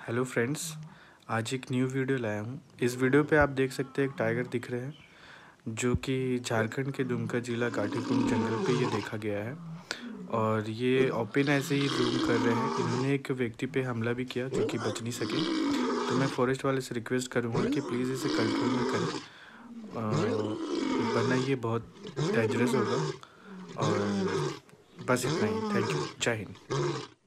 Hello friends, आज एक new video लाया हूँ। इस वीडियो पे आप देख सकते हैं एक टाइगर दिख रहे हैं जो कि झारखंड के दुमका जिला काठीकुंड जंगल पे ये देखा गया है। और ये ओपन ऐसे ही रूम कर रहे हैं। इन्होंने एक व्यक्ति पे हमला भी किया जो कि बच नहीं सके। तो मैं फॉरेस्ट वाले से रिक्वेस्ट करूँगा कि प्लीज़ इसे कंट्रोल में करें, वरना ये बहुत डेंजरस होगा। और बस इतना ही। Thank you. जय हिंद।